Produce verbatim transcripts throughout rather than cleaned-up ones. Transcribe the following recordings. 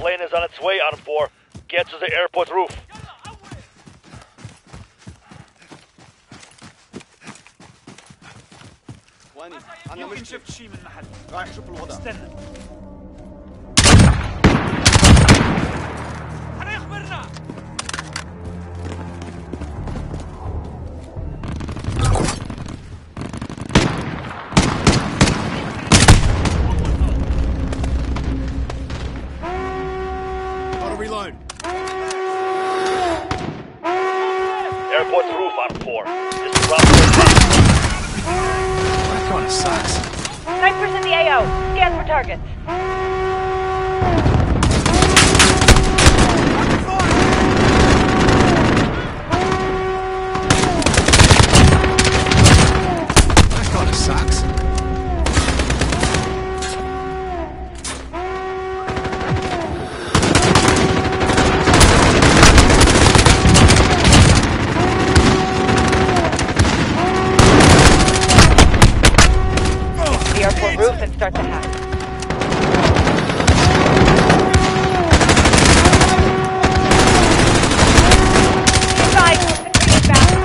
plane is on its way, on four. Get to the airport roof. واني انا يمكن مش شفت شيء من محل. رايح اشوف الوضع. استنى. أنا يخبرنا. Gotta reload. Airport roof, on four. This is Rob. That kind of sucks. Snipers in the A O. Scan for targets. That kind of sucks. The airport roof and start the hack. Inside, infantry inbound.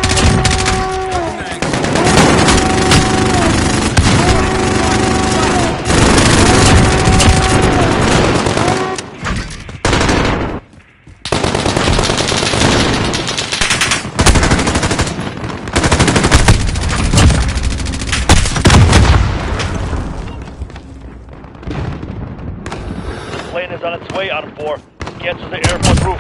The plane is on its way, on four. Get to the airport roof.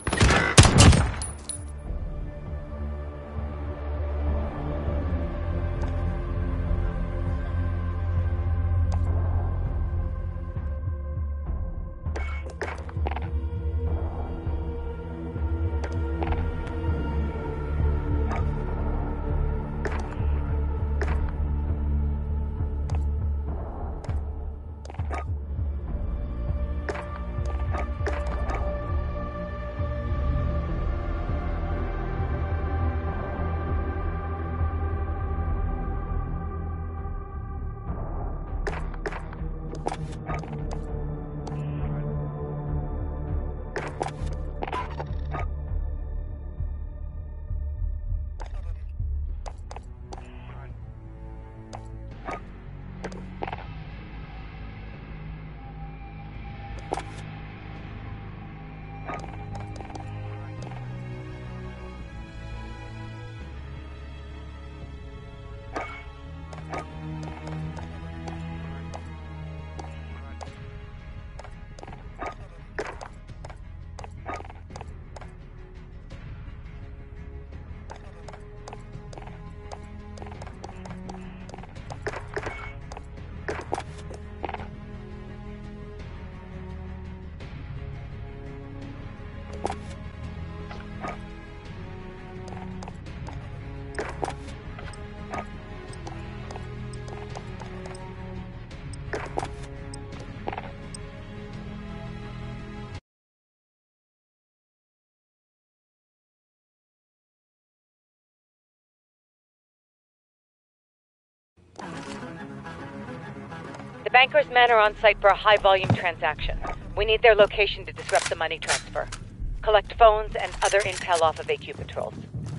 The banker's men are on site for a high-volume transaction. We need their location to disrupt the money transfer. Collect phones and other intel off of A Q patrols.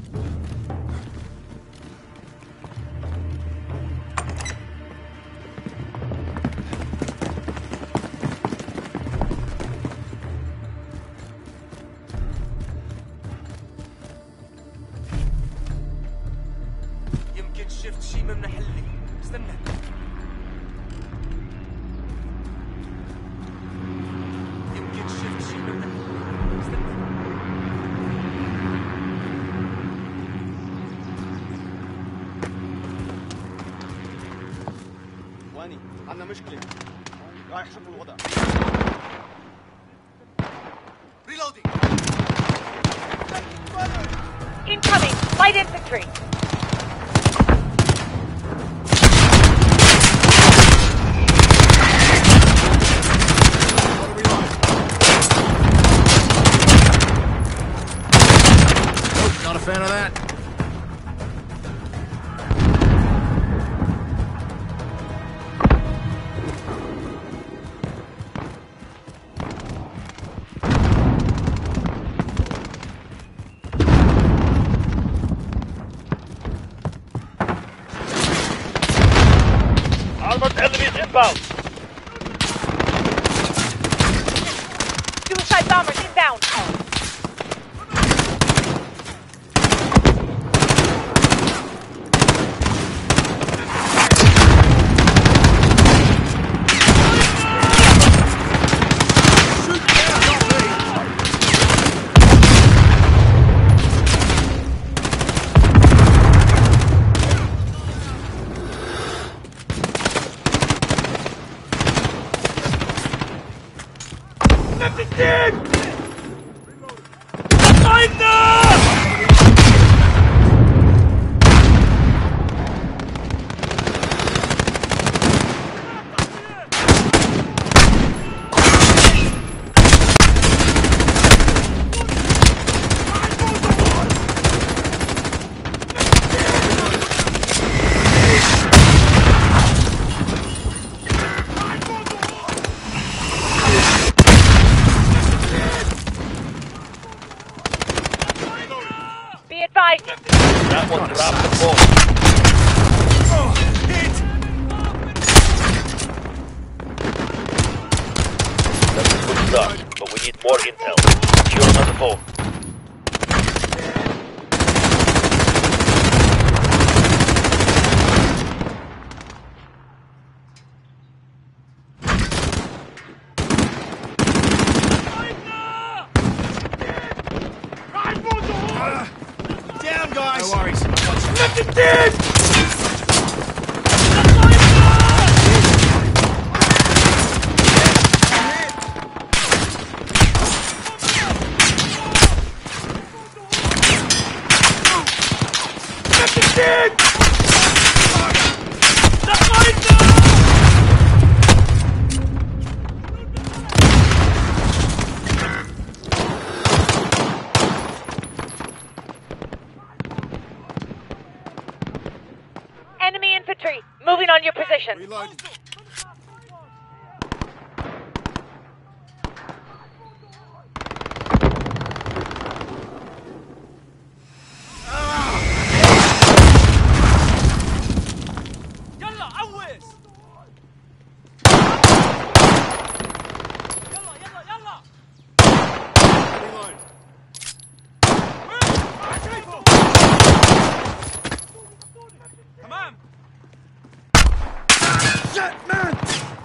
يمكن شفت شيء من محلي. استنى. يمكن شفت شيء من محلي. استنى. واني عندنا مشكلة. رايح اشوف الوضع. Reloading. Incoming! Light infantry! Not a fan of that. inbound. Suicide bombers inbound. That one dropped the ball. That's a good start, but we need more intel. Secure him on the phone. Down, guys! No worries. Enemy infantry, moving on your position. Reloading. يلا عوس يلا يلا يلا Reload. تمام Shit, man!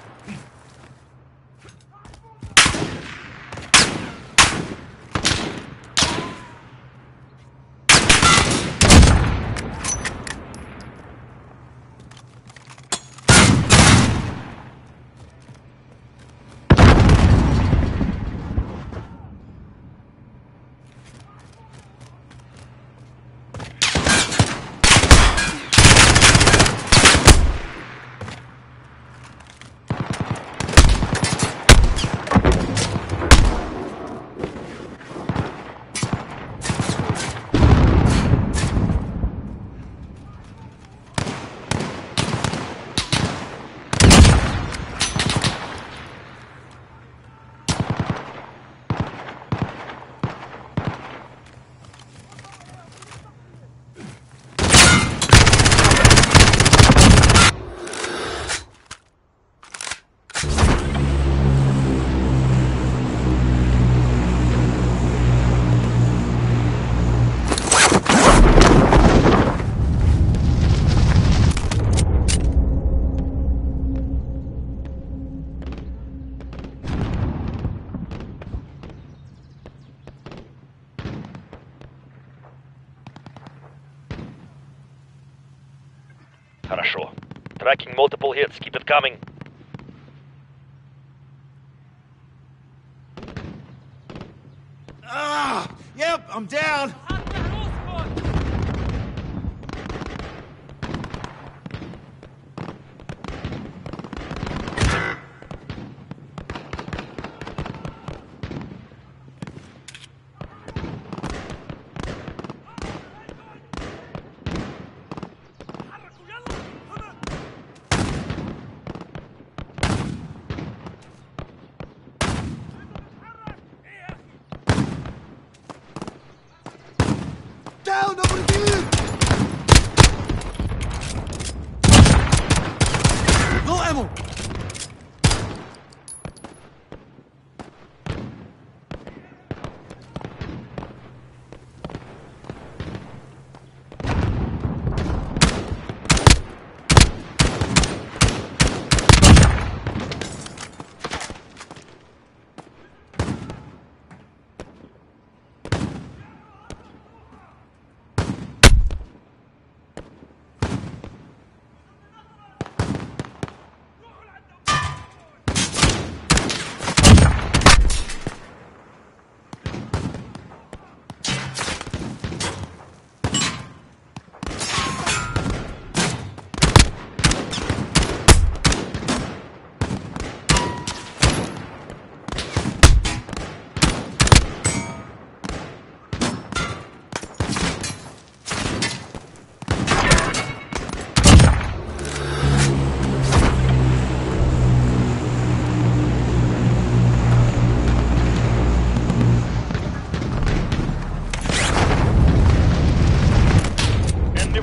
Хорошо. Tracking multiple hits. Keep it coming. Ah! Yep, I'm down!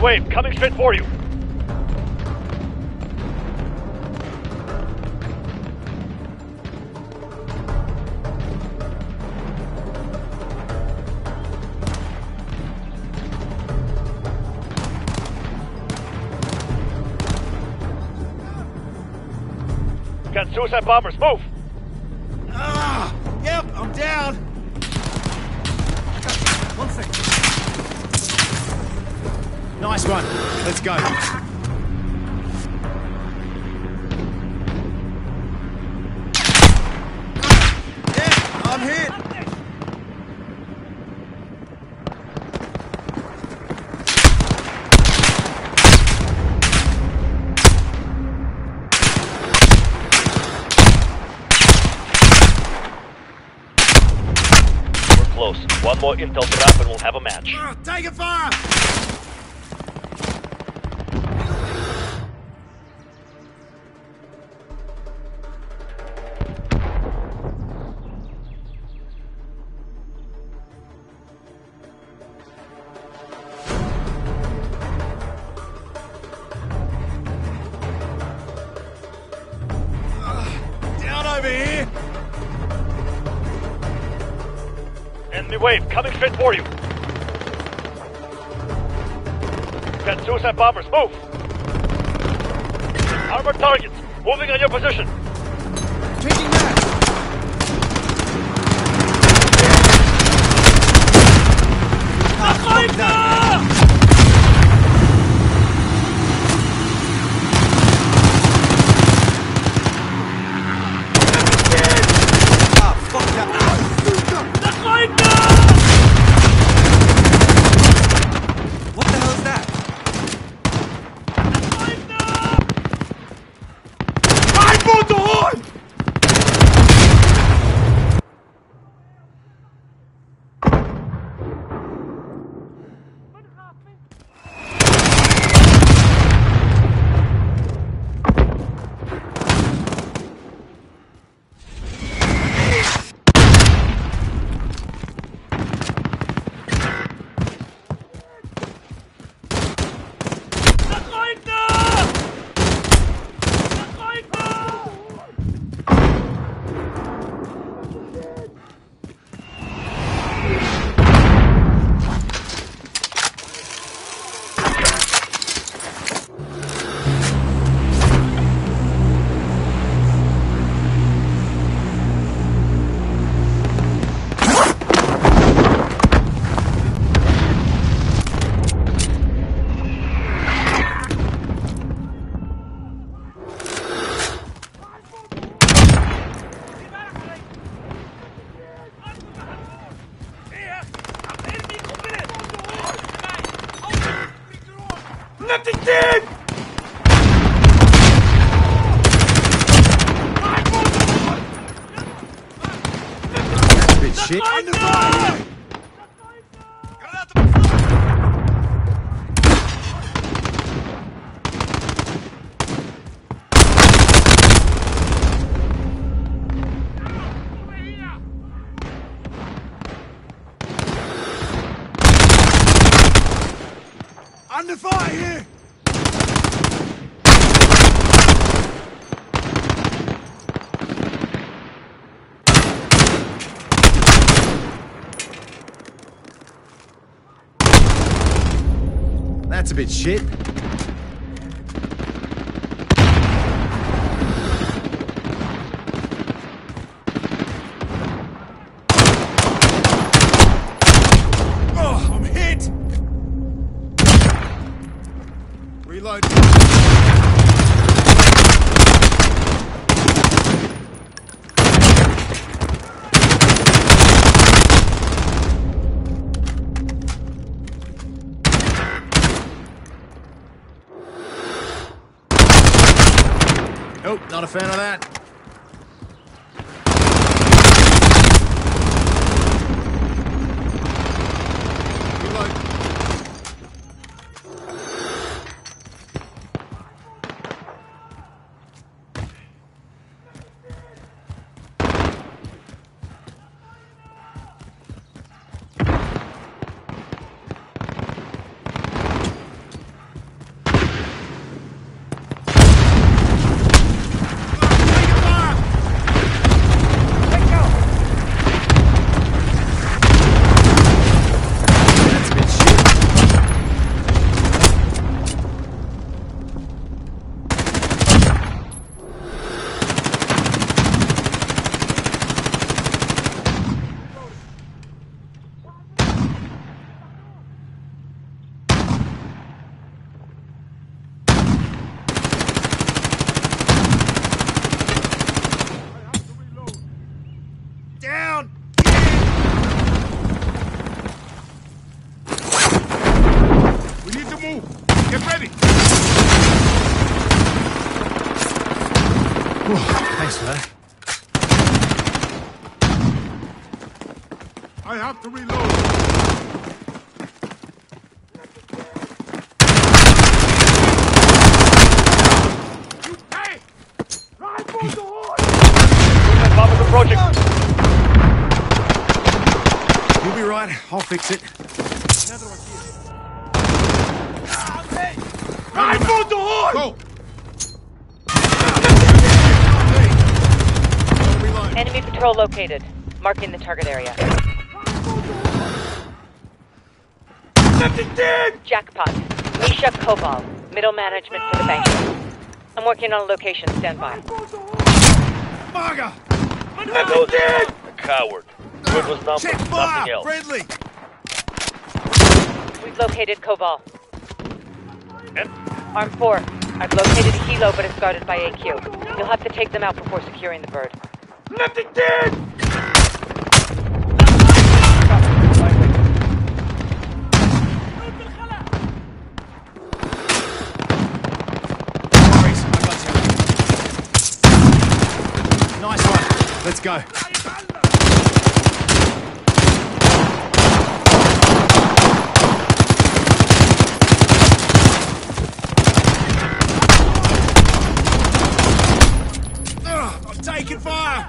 wave, coming straight for you. Got suicide bombers, move! Ah! Yep, I'm down! One second. Nice one. Let's go. Yeah, I'm hit! Close. One more intel drop and we'll have a match. Uh, take it fire! Uh, down over here! Enemy wave, coming straight for you. Got suicide bombers, move! Armored targets, moving on your position. Changing back! What the hell is that? Shit. Under fire here! That's a bit shit. Oh, I'm hit! Reload. Nope, not a fan of that. Reload. to move. Get ready. Thanks for that. I have to reload. You pay! Rifle the horse! Bomb is approaching. You'll be right. I'll fix it. Another one here. Rifle the horse! Go! Enemy patrol located. Marking the target area. Jackpot. Misha Koval. Middle management for the bank. I'm working on a location. Stand by. Marga! That was a coward. Word was numbers, Check nothing fire! else. Friendly! We've located Koval. And Arm four. I've located a helo, but it's guarded by A Q. You'll have to take them out before securing the bird. Left it dead! Nice one. Let's go. Ugh, I'm taking fire.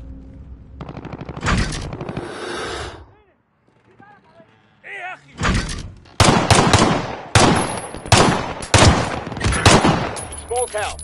small town.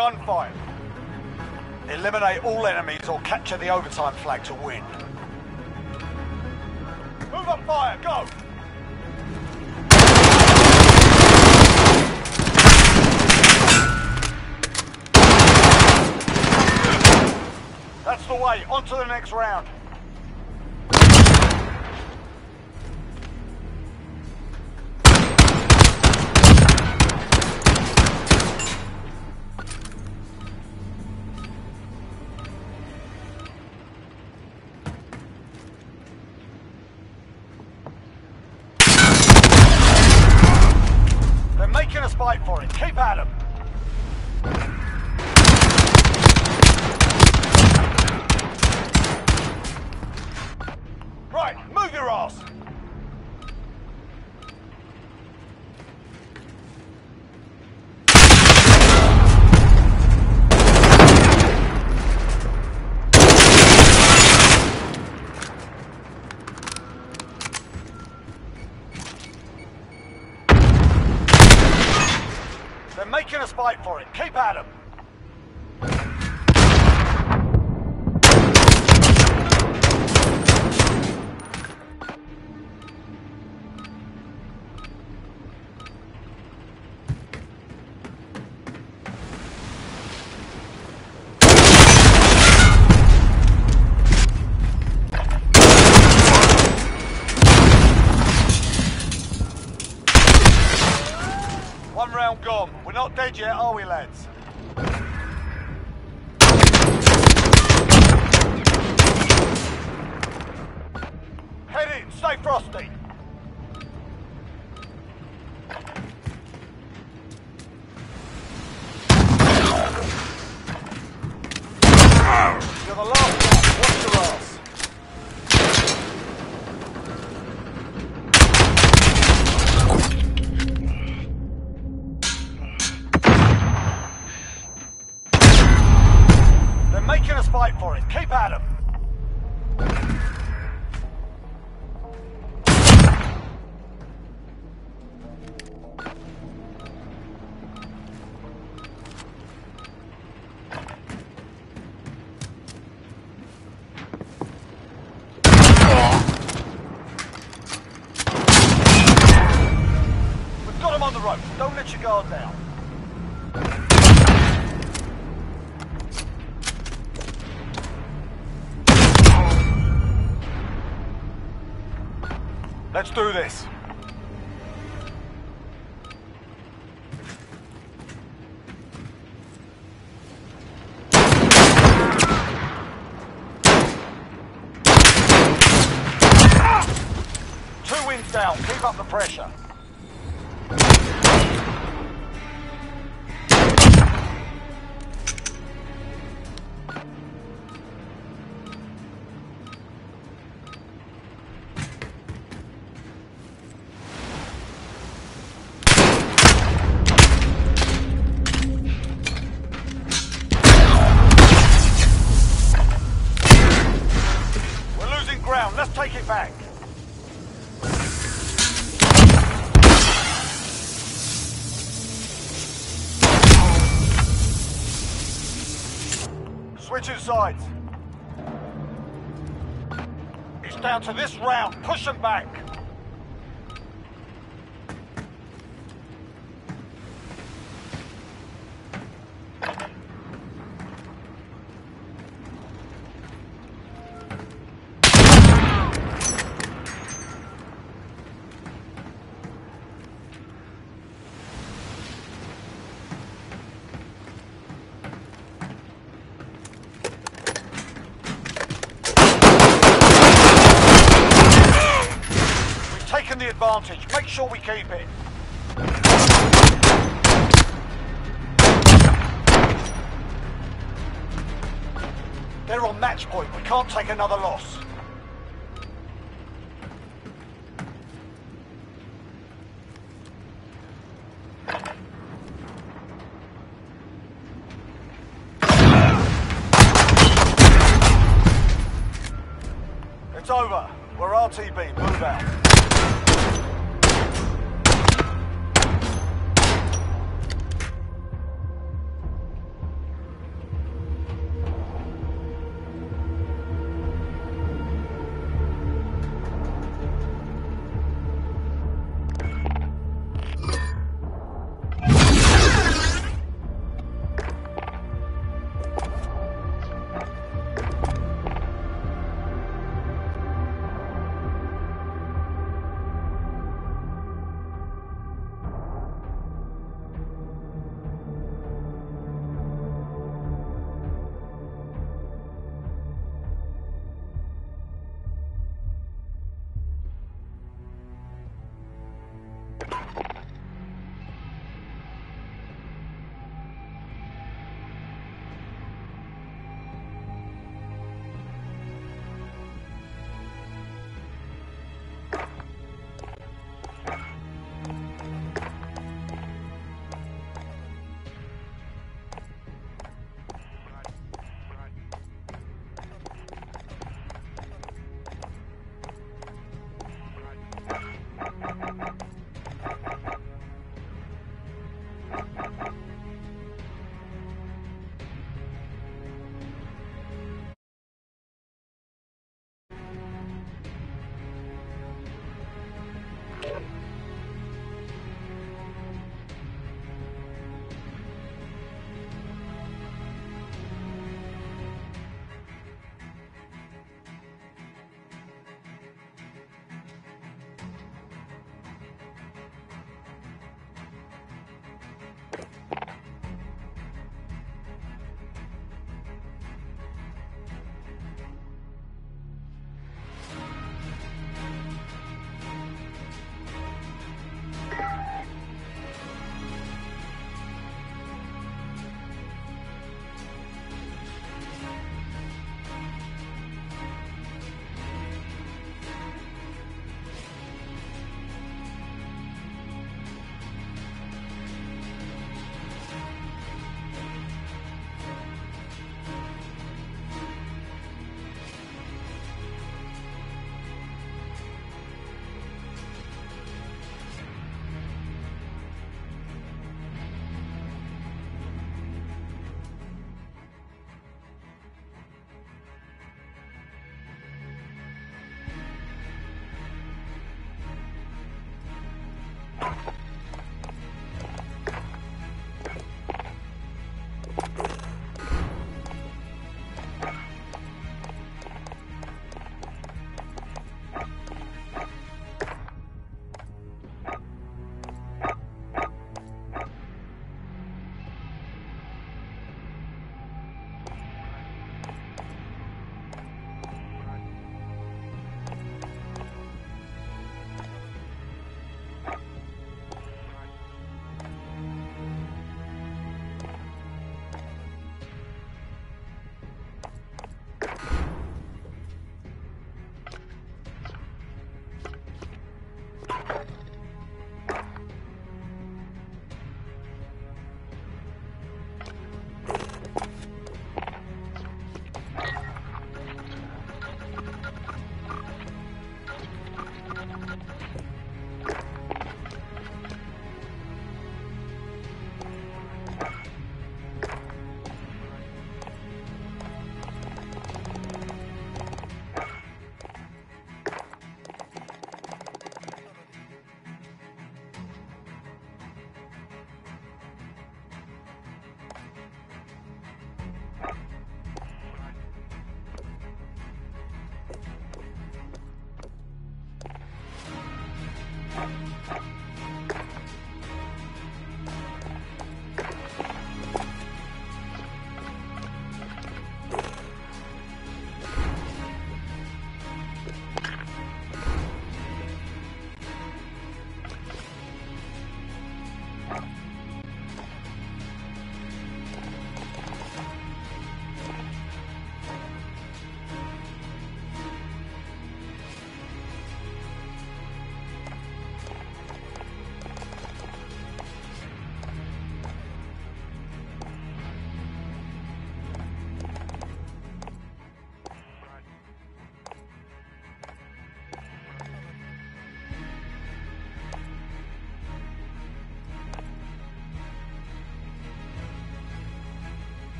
gunfight. Eliminate all enemies or capture the overtime flag to win. Move up fire, go! That's the way, on to the next round. They're making us fight for it. Keep at them. Right, move your ass. They're making us fight for it. Keep at them. One round gone. We're not dead yet, are we, lads? Head in, stay frosty. You're the last one. Watch your ass. Making us fight for it. Keep at them. We've got them on the ropes. Don't let your guard down. Let's do this. Two wins down. Keep up the pressure. Let's take it back. Switching sides. It's down to this round. Push them back. The advantage. Make sure we keep it. They're on match point. We can't take another loss. It's over. We're R T B. Move out.